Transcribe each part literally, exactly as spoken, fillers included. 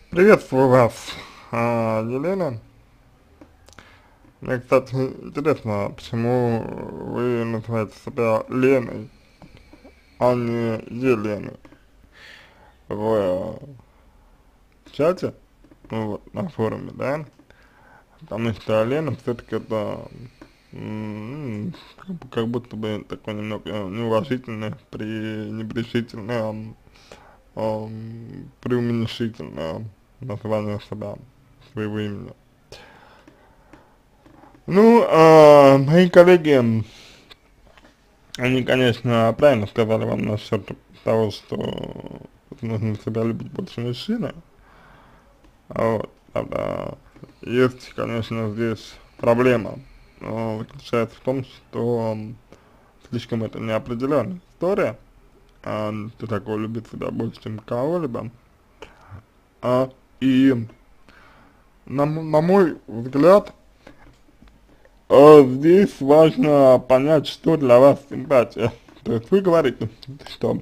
Приветствую вас, а, Елена. Мне, кстати, интересно, почему вы называете себя Леной, а не Еленой в чате, ну, вот, на форуме, да? Потому что Лена все-таки это м, как, бы- как будто бы такое немного неуважительное, пренебрежительное, ам, ам, преуменьшительное название себя, своего имени. Ну, а, мои коллеги, они, конечно, правильно сказали вам насчет того, что нужно себя любить больше мужчины. А вот, правда, есть, конечно, здесь проблема, но заключается в том, что м, слишком это неопределенная история, а, кто такой любит себя больше, чем кого-либо. А, и на, м- на мой взгляд, а, здесь важно понять, что для вас симпатия. То есть вы говорите, что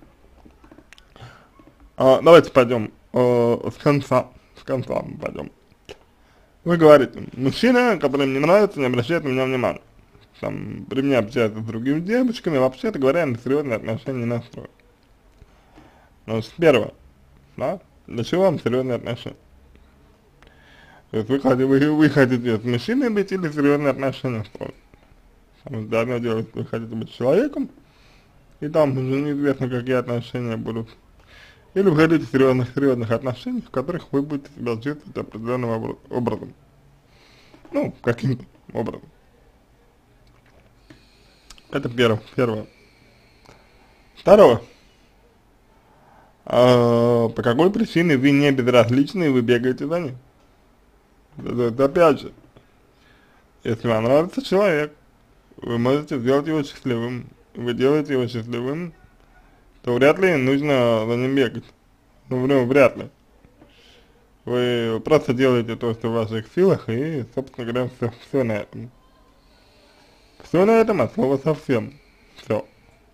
А, давайте пойдем э, с конца, с конца мы пойдем. Вы говорите, мужчина, который мне нравится, не обращает на меня внимания. Там, при мне общается с другими девочками, вообще-то говоря, на серьезные отношения не настроен. Ну, с первого, да, для чего вам серьезные отношения? То есть вы, хотите, вы, вы хотите с мужчиной быть или серьезные отношения строить? Потому что одно дело, если вы хотите быть человеком, и там уже неизвестно, какие отношения будут. Или вы хотите серьезных, серьезных отношений, в которых вы будете себя чувствовать определенным образом. Ну, каким-то образом. Это первое. Первое. Второе. А, по какой причине вы не безразличны и вы бегаете за ним? Это, это опять же, если вам нравится человек, вы можете сделать его счастливым, вы делаете его счастливым, то вряд ли нужно за ним бегать. Ну, ну вряд ли. Вы просто делаете то, что в ваших силах, и, собственно говоря, все, все на этом. Все на этом, от слова совсем. Все.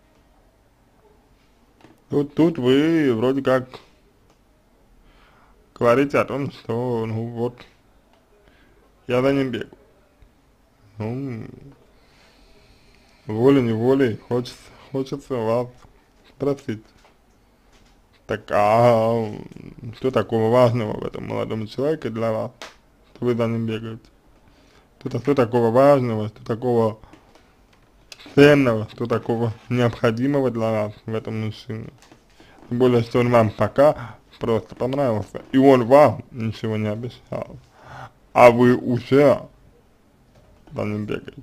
Тут, тут вы вроде как говорите о том, что, ну вот, я за ним бегаю. Ну, волей-неволей хочется, хочется вас спросить. Так, а что такого важного в этом молодом человеке для вас, что вы за ним бегаете? Что, что такого важного, что такого ценного, что такого необходимого для вас в этом мужчине? Тем более, что он вам пока просто понравился, и он вам ничего не обещал, а вы уже за ним бегаете.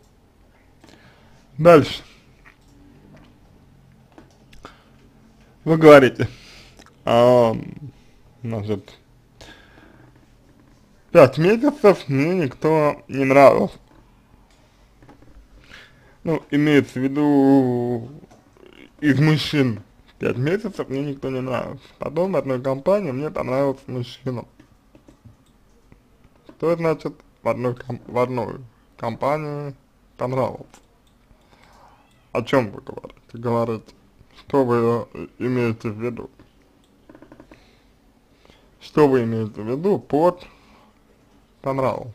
Дальше. Вы говорите, а, значит, пять месяцев мне никто не нравился. Ну, имеется в виду из мужчин. Пять месяцев мне никто не нравился. Потом в одной компании мне понравился мужчина. Что значит в одной, ком в одной компании понравился? О чем вы говорите? Говорите, что вы э, имеете в виду? Что вы имеете в виду под понравился?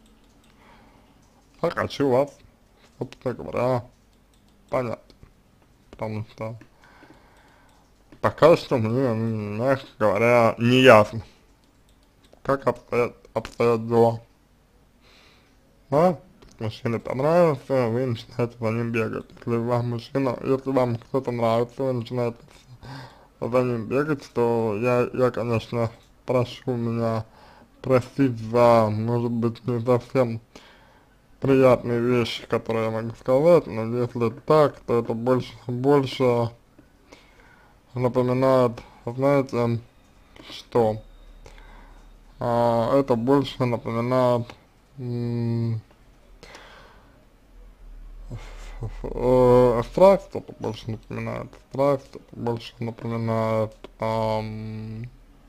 Я хочу вас, собственно говоря, понять. Потому что пока что мне, мягко говоря, не ясно, как обстоят, обстоят дела. Да? Мужчине понравился, вы начинаете за ним бегать. Если вам мужчина, если вам кто-то нравится, вы начинаете за ним бегать, то я, я, конечно, прошу меня простить за, может быть, не совсем приятные вещи, которые я могу сказать, но если так, то это больше, больше напоминает, знаете, что а, это больше напоминает м, э, страсть, это больше напоминает страсть, это больше напоминает, ам,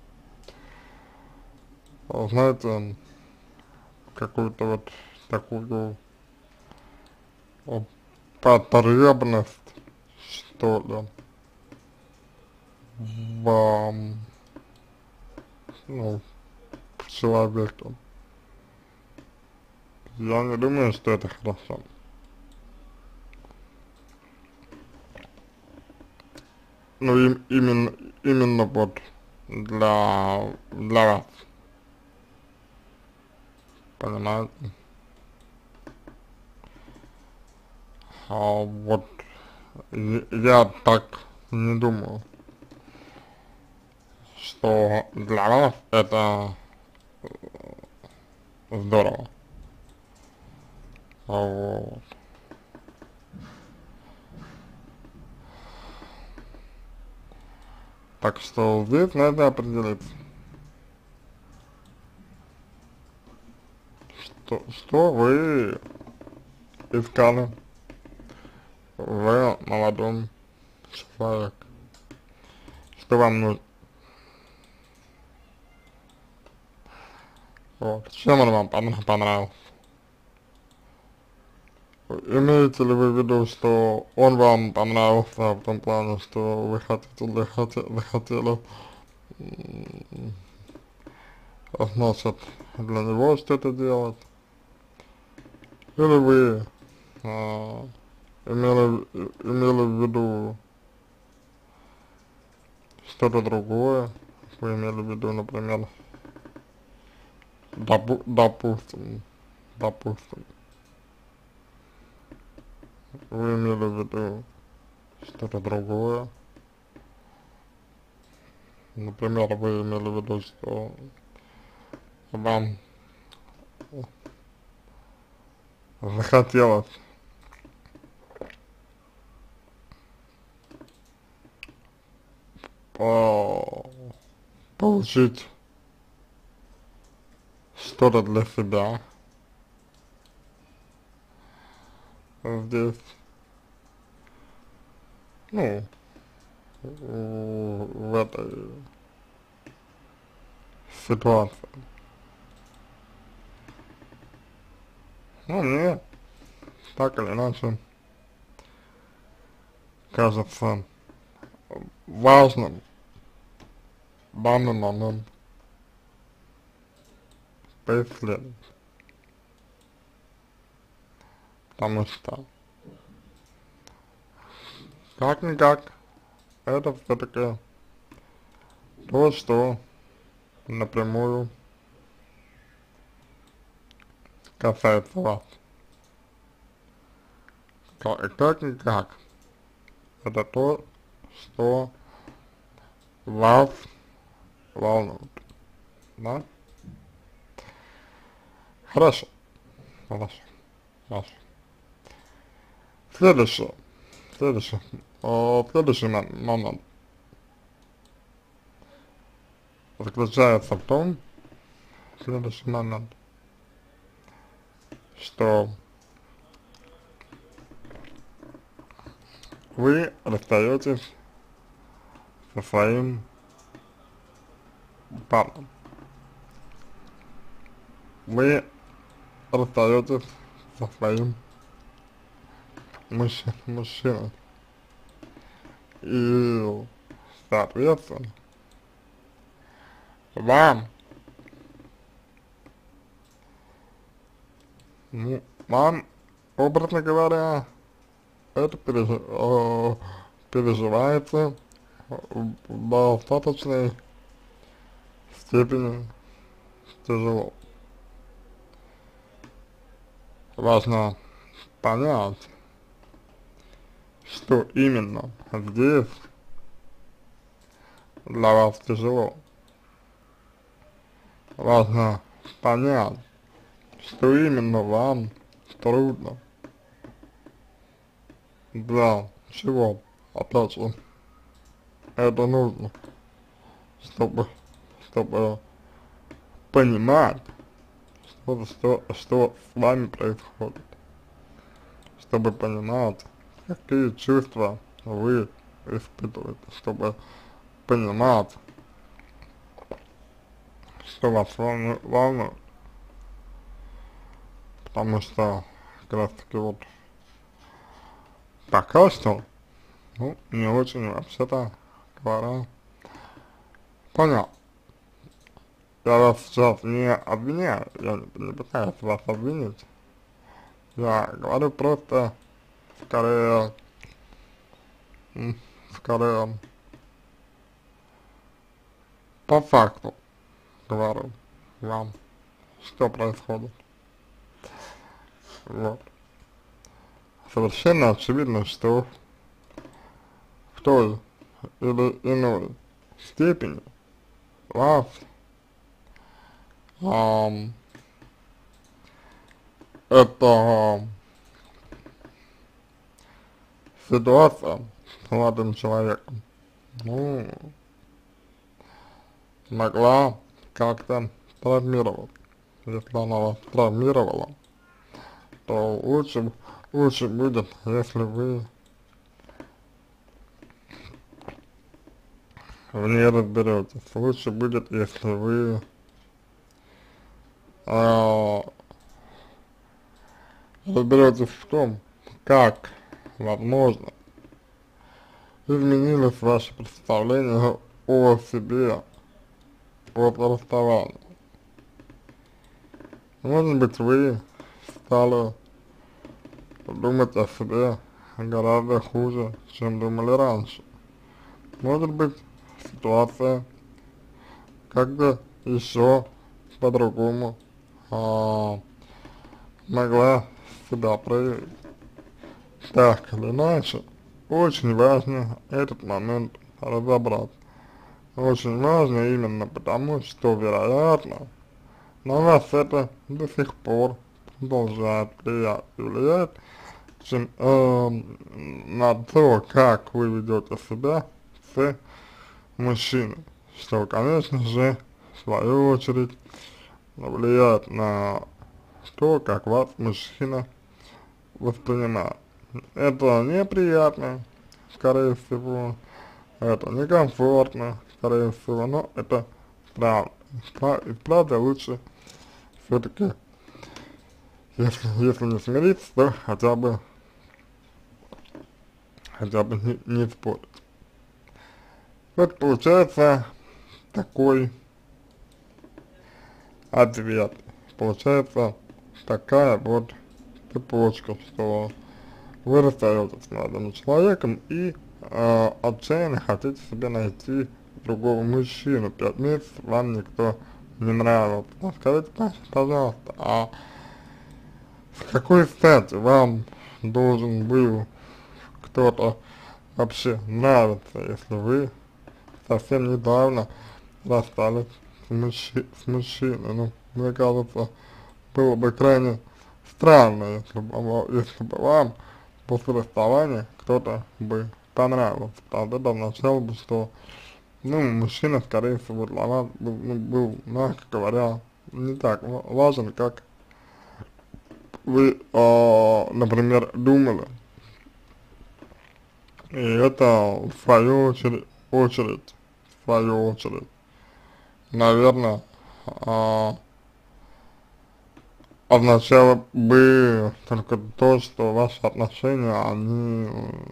знаете, какую-то вот такую э, потребность, что ли, в, ам, ну, к человеку. Я не думаю, что это хорошо. Ну, им, именно, именно вот для, для вас, понимаете? А вот я, я так не думаю, что для вас это здорово. А вот. Так что здесь надо определиться, что, что вы искали в молодом человеке, что вам нужно, вот, чем он вам пон- понравился. Имеете ли вы в виду, что он вам понравился в том плане, что вы хотите, вы хотели, вы хотели м, значит, для него что-то делать, или вы а, имели, имели в виду что-то другое, вы имели в виду, например, допу допустим, допустим, вы имели в виду что-то другое, например, вы имели в виду, что вам захотелось по получить что-то для себя здесь, ну, в в этой ситуации. Ну, мне так или иначе кажется важным в данный момент поисследовать, потому что как-никак это все-таки то, что напрямую касается вас. Как- Как-никак это то, что вас волнует, да? Хорошо, хорошо, хорошо. Следующее, следующее, о, следующий мом- момент заключается в том, следующий момент, что вы расстаетесь со своим парнем, вы расстаетесь со своим мужч- мужчиной, и, соответственно, вам, ну, вам, образно говоря, это переж- о, переживается в достаточной степени тяжело. Важно понять, что именно здесь для вас тяжело. Важно понять, что именно вам трудно, для чего, опять же, это нужно, чтобы, чтобы понимать, что, что, что с вами происходит, чтобы понимать, какие чувства вы испытываете, чтобы понимать, что вас волну- волнует, потому что как раз таки вот пока что, ну, не очень вообще-то говоря, понятно, я вас сейчас не обвиняю, я не, не пытаюсь вас обвинить. Я говорю просто, скорее, м, скорее, по факту говорю вам, что происходит. Вот. Совершенно очевидно, что в той или иной степени вас ам, эта ситуация с молодым человеком, ну, могла как-то травмировать. Если она вас травмировала, то лучше, лучше будет, если вы в ней разберетесь. Лучше будет, если вы а, разберетесь в том, как, возможно, изменилось ваше представление о себе после расставания. Может быть, вы стали думать о себе гораздо хуже, чем думали раньше. Может быть, ситуация как-то еще по-другому а, могла себя проявить. Так или иначе, очень важно этот момент разобрать. Очень важно именно потому, что, вероятно, на вас это до сих пор продолжает влиять и влияет, чем, э, на то, как вы ведете себя с мужчиной, что, конечно же, в свою очередь, влияет на то, как вас мужчина воспринимает. Это неприятно, скорее всего, это некомфортно, скорее всего, но это правда. И правда лучше все-таки, если, если не смириться, то хотя бы, хотя бы не, не спорить. Вот получается такой ответ. Получается такая вот цепочка, что вы расстаетесь с молодым человеком и э, отчаянно хотите себе найти другого мужчину. Пять месяцев вам никто не нравился. А скажите, пожалуйста, а с какой стати вам должен был кто-то вообще нравиться, если вы совсем недавно расстались с, мужчи с мужчиной? Ну, мне кажется, было бы крайне странно, если бы, если бы вам после расставания кто-то бы понравился. Тогда это означало бы, что, ну, мужчина, скорее всего, для вас был, ну, был, мягко говоря, не так важен, как вы, э, например, думали. И это, в свою очередь, очередь, в свою очередь, наверное, э, означало бы только то, что ваши отношения, они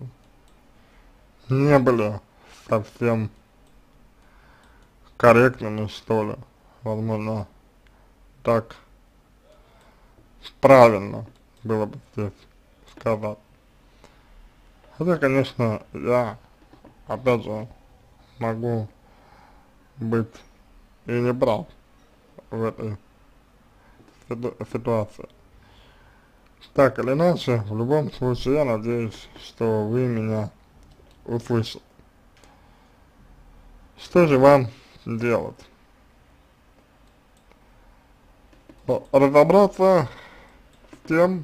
не были совсем корректными, что ли, возможно, так правильно было бы здесь сказать. Хотя, конечно, я, опять же, могу быть и не прав в этой ситу ситуации. Так или иначе, в любом случае, я надеюсь, что вы меня услышали. Что же вам делать? Разобраться с тем,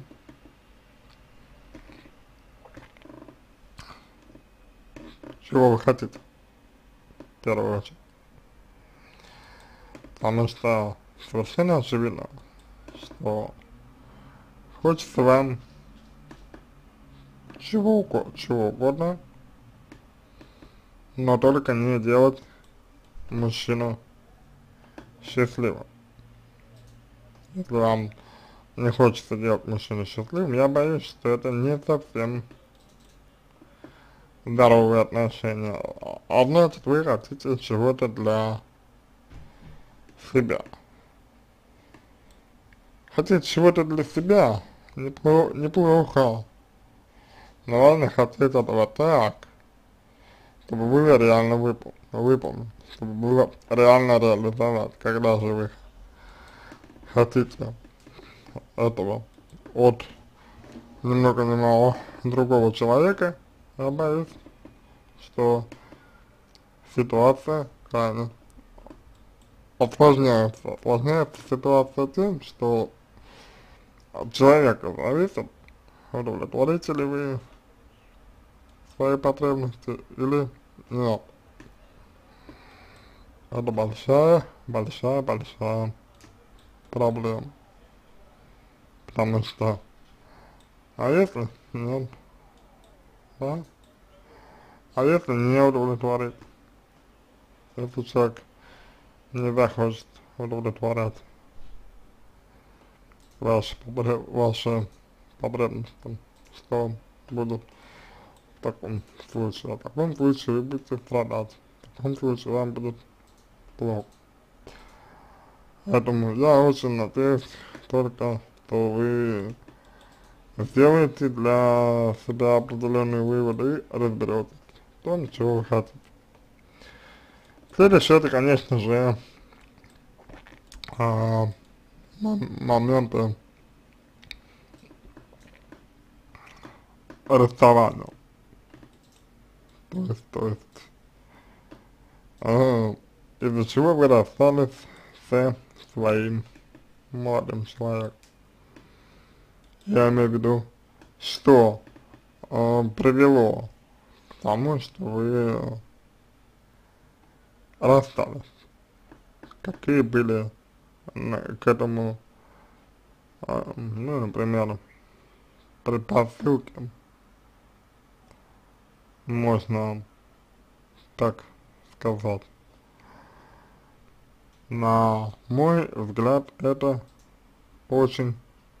чего вы хотите, в первую очередь. Потому что совершенно очевидно, что хочется вам чего, чего угодно, но только не делать мужчину счастливым. Если вам не хочется делать мужчину счастливым, я боюсь, что это не совсем здоровые отношения. А значит, вы хотите чего-то для себя. Хотеть чего-то для себя непло неплохо, но важно хотеть этого так, чтобы было реально выпол выполнить, чтобы было реально реализовать, когда же вы хотите этого от ни много ни мало другого человека, я боюсь, что ситуация крайне осложняется. Осложняется ситуация тем, что от человека зависит, удовлетворите ли вы свои потребности или нет. Это большая, большая, большая проблема. Потому что, а если нет, да? А если не удовлетворить, если человек не захочет удовлетворять ваши, потреб ваши потребности, что будут в таком случае? В таком случае вы будете страдать, в таком случае вам будет плохо. Поэтому я очень надеюсь только, что вы сделаете для себя определенные выводы и разберетесь, то ничего вы хотите. Следующее, это, конечно же, а, моменты расставания. То есть, то есть, а, из-за чего вы расстались со своим молодым человеком. Я имею в виду, что э, привело к тому, что вы расстались. Какие были к этому, э, ну, например, предпосылки, можно так сказать. На мой взгляд, это очень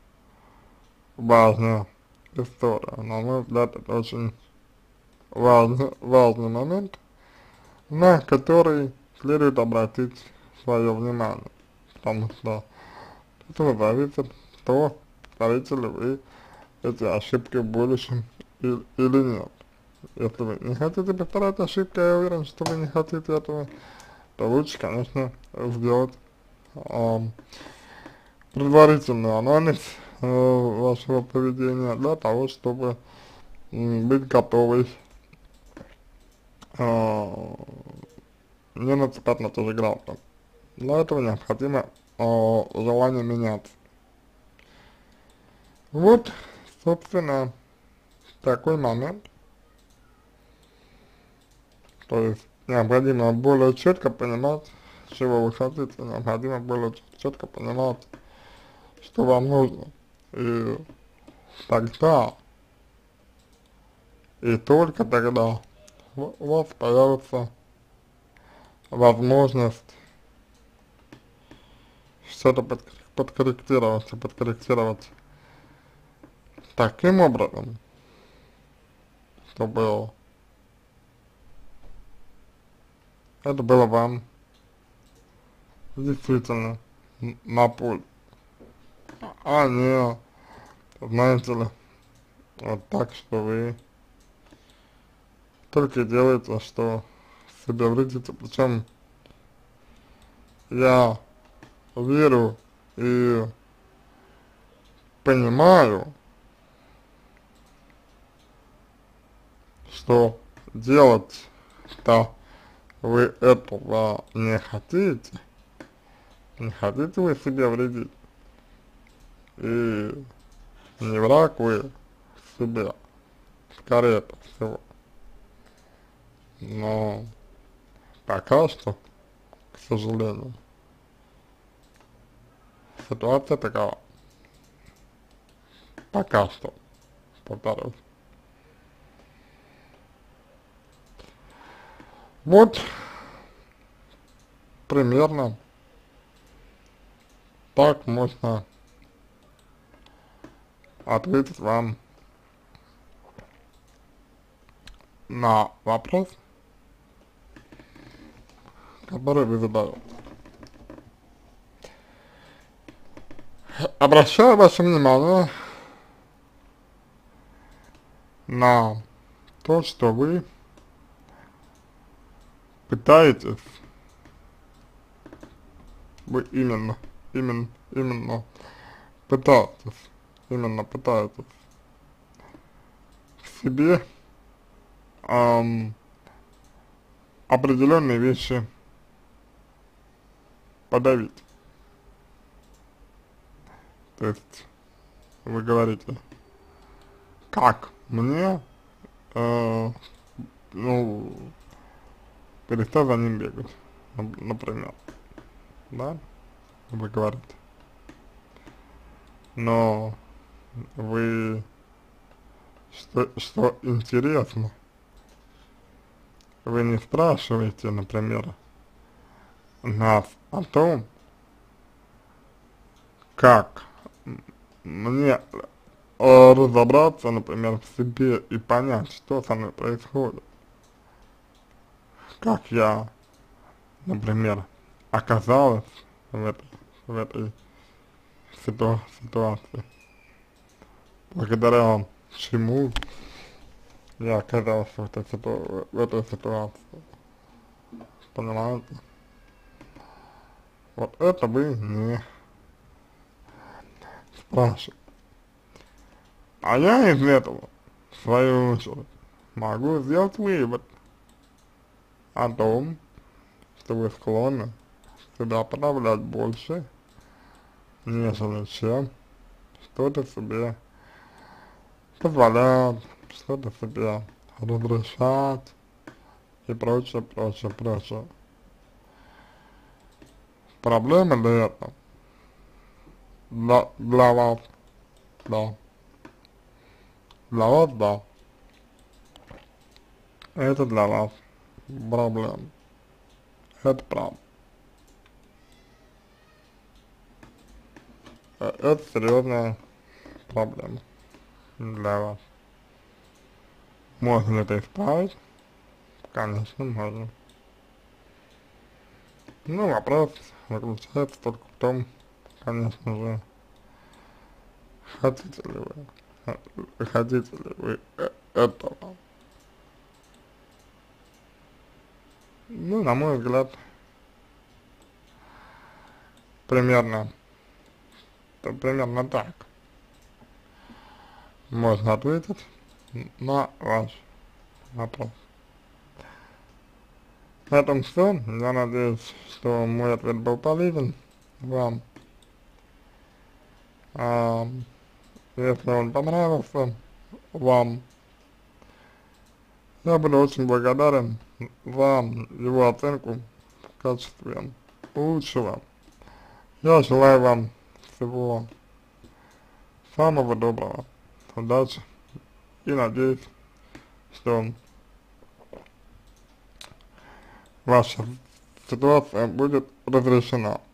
важная история. На мой взгляд, это очень важный, важный момент, на который следует обратить свое внимание. Потому что от этого зависит то, повторите ли вы эти ошибки в будущем или, или нет. Если вы не хотите повторять ошибки, я уверен, что вы не хотите этого, то лучше, конечно, сделать э, предварительный анализ э, вашего поведения для того, чтобы э, быть готовой э, не наступать на ту же грабли. Для этого необходимо э, желание меняться. Вот, собственно, такой момент. То есть необходимо более четко понимать, чего вы хотите, необходимо более четко понимать, что вам нужно. И тогда, и только тогда у вас появится возможность что-то под, подкорректировать и подкорректировать таким образом, чтобы это было вам действительно на пользу, а не, знаете ли, вот так, что вы только делаете, что себе вредите. Причем я верю и понимаю, что делать-то вы этого не хотите, не хотите вы себе вредить, и не враг вы себе, скорее всего, но пока что, к сожалению, ситуация такова, пока что, повторюсь. Вот примерно так можно ответить вам на вопрос, который вы задаете. обращаю ваше внимание на то, что вы пытаетесь, вы именно, именно, именно пытаетесь, именно пытаетесь в себе эм, определенные вещи подавить. То есть вы говорите, как мне, э, ну, перестать за ним бегать, нап- например, да, вы говорите. Но вы, что, что интересно, вы не спрашиваете, например, нас о том, как м- мне э, разобраться, например, в себе и понять, что со мной происходит. Как я, например, оказалась в этой, в этой ситу- ситуации. Благодаря чему я оказался в этой, ситу- в этой ситуации. Понимаете? Вот это вы не спрашиваете. А я из этого, в свою очередь, могу сделать вывод о том, что вы склонны себя подавлять больше, нежели чем что-то себе позволять, что-то себе разрешать и прочее, прочее, прочее. Проблема ли это для, для вас? Да. Для вас, да. Это для вас проблема. Это правда. Э, Это серьезная проблема для вас. Можно ли это исправить? Конечно, можно. Ну, вопрос заключается только в том, конечно же, хотите ли вы, э, хотите ли вы э- этого. Ну, на мой взгляд, примерно, то примерно так можно ответить на ваш вопрос. На этом все. Я надеюсь, что мой ответ был полезен вам. А, если он понравился вам, я буду очень благодарен за его оценку в качестве лучшего. Я желаю вам всего самого доброго, удачи и надеюсь, что ваша ситуация будет разрешена.